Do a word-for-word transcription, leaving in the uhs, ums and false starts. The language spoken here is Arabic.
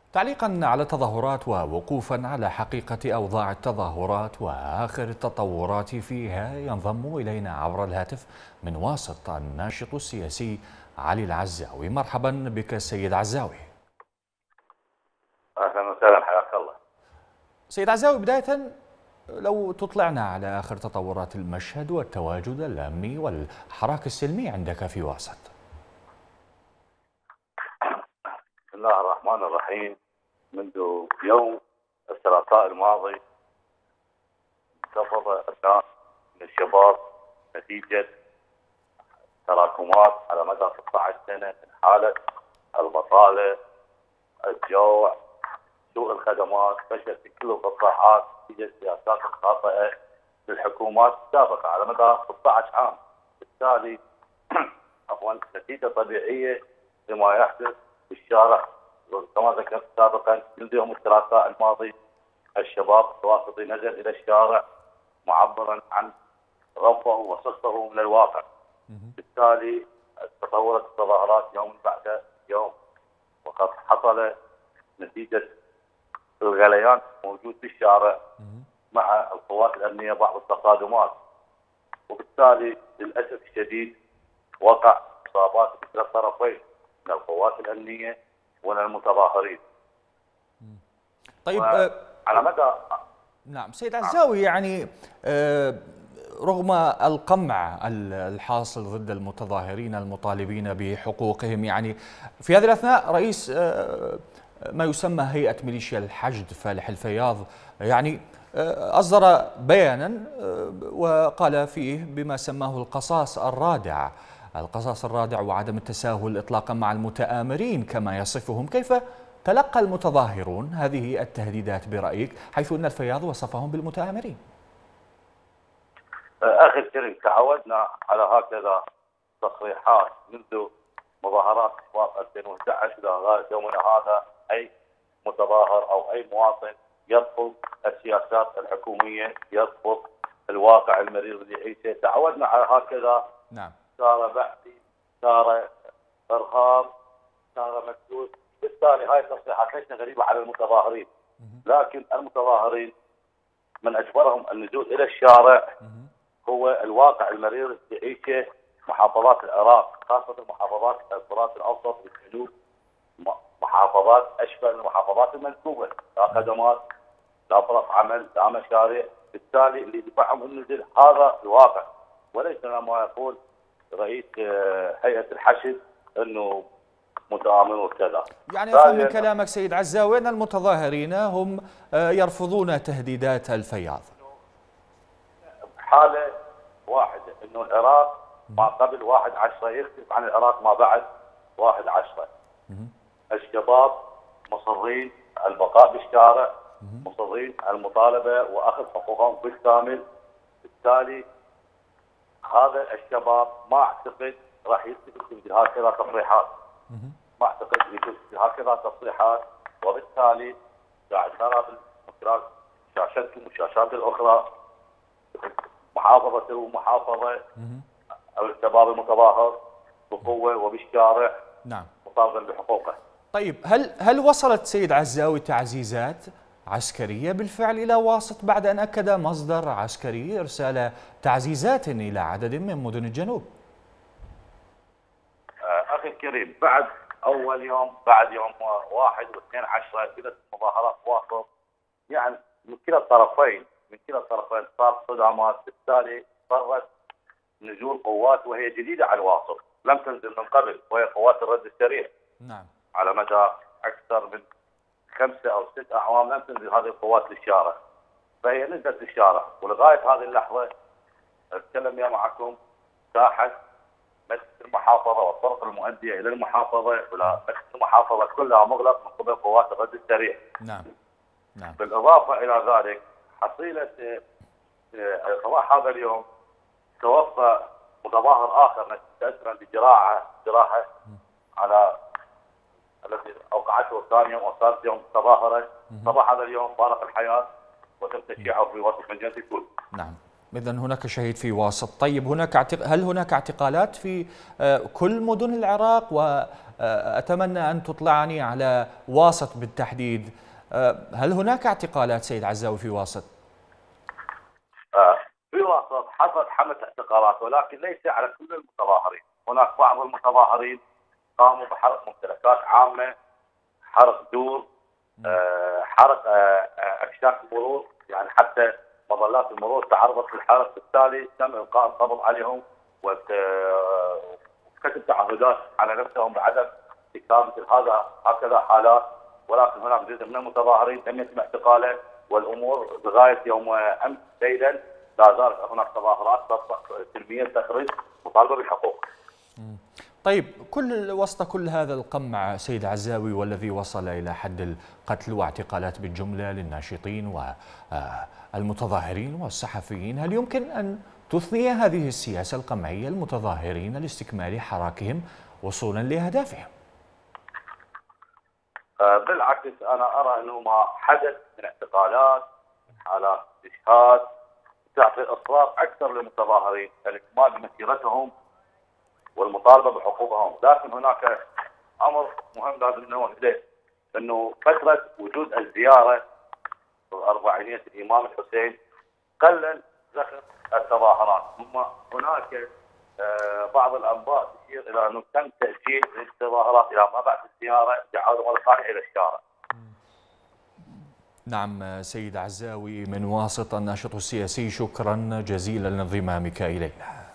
تعليقا على التظاهرات ووقوفا على حقيقة أوضاع التظاهرات وآخر التطورات فيها، ينضم إلينا عبر الهاتف من واسط الناشط السياسي علي العزاوي. مرحبا بك سيد عزاوي. أهلا وسهلا، حياك الله. سيد عزاوي، بداية لو تطلعنا على آخر تطورات المشهد والتواجد الأمني والحراك السلمي عندك في واسط. بسم الله الرحمن الرحيم. منذ يوم الثلاثاء الماضي انتفض أبناء من الشباب نتيجة تراكمات على مدى ستة عشر سنة من حالة البطالة، الجوع، سوء الخدمات، فشل في كل القطاعات نتيجة السياسات الخاطئة للحكومات السابقة على مدى ستة عشر عام. بالتالي عفوا نتيجة طبيعية لما يحدث في الشارع. كما ذكرت سابقا، منذ يوم الثلاثاء الماضي الشباب الواسطي نزل الى الشارع معبرا عن غضبه وسخطه من الواقع. بالتالي تطورت التظاهرات يوم بعد يوم، وقد حصل نتيجه الغليان موجود في الشارع مع القوات الامنيه بعض التصادمات، وبالتالي للاسف الشديد وقع اصابات بكلا الطرفين من القوات الامنيه ومن المتظاهرين. طيب على مدى نعم سيد عزاوي، يعني رغم القمع الحاصل ضد المتظاهرين المطالبين بحقوقهم، يعني في هذه الأثناء رئيس ما يسمى هيئة ميليشيا الحشد فالح الفياض يعني أصدر بيانا وقال فيه بما سماه القصاص الرادع القصاص الرادع وعدم التساهل إطلاقا مع المتآمرين كما يصفهم. كيف تلقى المتظاهرون هذه التهديدات برأيك، حيث أن الفياض وصفهم بالمتآمرين؟ أخي الكريم، تعودنا على هكذا تصريحات منذ مظاهرات شباب ألفين وأحد عشر إلى يومنا هذا. أي متظاهر أو أي مواطن يرفض السياسات الحكومية، يرفض الواقع المرير اللي يعيشه. تعودنا على هكذا. نعم. صار بعثي، صار إرهاب، صار مكدوس. بالتالي هاي التصريحات ليست غريبة على المتظاهرين، لكن المتظاهرين من أجبرهم النزول إلى الشارع هو الواقع المرير اللي يعيشه محافظات العراق، خاصة محافظات الفرات الأوسط والجنوب، محافظات أشبه المحافظات المنكوبة، لا خدمات، لا فرص عمل، لا مشاريع. بالتالي اللي يدفعهم النزول هذا الواقع، وليس ما يقول رئيس هيئة الحشد أنه متآمر وكذا. يعني أفهم من كلامك سيد عزاوي أن المتظاهرين هم يرفضون تهديدات الفياض. حالة واحدة أنه العراق ما قبل واحد عشرة يختلف عن العراق ما بعد واحد عشرة. الشباب مصرين البقاء بالشارع، مصرين المطالبة وأخذ حقوقهم بالكامل. بالتالي هذا الشباب ما أعتقد راح يلتفت بهكذا تصريحات، ما أعتقد يلتفت بهكذا تصريحات. وبالتالي قاعد نرى من خلال شاشتكم والشاشات الأخرى محافظة ومحافظة الشباب المتظاهر بقوة وبالشارع نعم مطالبا بحقوقه. طيب هل هل وصلت سيد عزاوي تعزيزات عسكرية بالفعل إلى واسط بعد أن أكد مصدر عسكري إرسال تعزيزات إلى عدد من مدن الجنوب؟ أخي الكريم، بعد أول يوم، بعد يوم واحد واثنين عشرة بدأت المظاهرات واسط، يعني من كلا الطرفين من كلا الطرفين صار صدامات. بالتالي اضطرت نزول قوات وهي جديدة على الواسط، لم تنزل من قبل، وهي قوات الرد السريع. نعم. على مدى أكثر من خمسة أو ست أعوام لم تنزل هذه القوات للشارع، فهي نزلت للشارع. ولغاية هذه اللحظة أتكلم يا معكم ساحة مسجد المحافظة والطرق المؤدية إلى المحافظة ولا المحافظة كلها مغلق من قبل قوات الرد السريع. نعم. نعم. بالإضافة إلى ذلك، حصيلة صباح هذا اليوم توفى متظاهر آخر تأثرا بجراحة جراحة على الذي أوقعته ثاني يوم أو ثالث يوم تظاهرة. صباح هذا اليوم فارق الحياة وتم تشييعه في وسط مدينة الكل. نعم. إذن هناك شهيد في واسط. طيب هناك اعتق... هل هناك اعتقالات في كل مدن العراق، أتمنى أن تطلعني على واسط بالتحديد. هل هناك اعتقالات سيد عزاوي في واسط؟ في واسط حصلت حملة اعتقالات، ولكن ليس على كل المتظاهرين. هناك بعض المتظاهرين قاموا بحرق ممتلكات عامة، حرق دور، حرق أكشاك المرور، يعني حتى مظلات المرور تعرضت للحرق، بالتالي تم إلقاء القبض عليهم وكتب تعهدات على نفسهم بعدم ارتكاب مثل هذا هكذا حالات. ولكن هناك جزء من المتظاهرين لم يتم اعتقاله، والامور لغايه يوم امس ليلا لا زالت هناك تظاهرات سلميه تخرج مطالبه بالحقوق. طيب، كل وسط كل هذا القمع سيد عزاوي والذي وصل الى حد القتل واعتقالات بالجمله للناشطين والمتظاهرين والصحفيين، هل يمكن ان تثني هذه السياسه القمعيه المتظاهرين لاستكمال حراكهم وصولا لاهدافهم؟ بالعكس، انا ارى انه ما حدث من اعتقالات، حالات استشهاد، تعطي اصرار اكثر للمتظاهرين الاكمال بمسيرتهم والمطالبه بحقوقهم. لكن هناك امر مهم لازم ننوه اليه، انه فتره وجود الزياره الاربعينيه الامام الحسين قلل زخم التظاهرات. ثم هناك بعض الانباء تشير الى انه تم تاجيل التظاهرات الى ما بعد الزياره لعوده مره ثانيه الى الشارع. نعم سيد عزاوي من واسط الناشط السياسي، شكرا جزيلا لانضمامك الينا.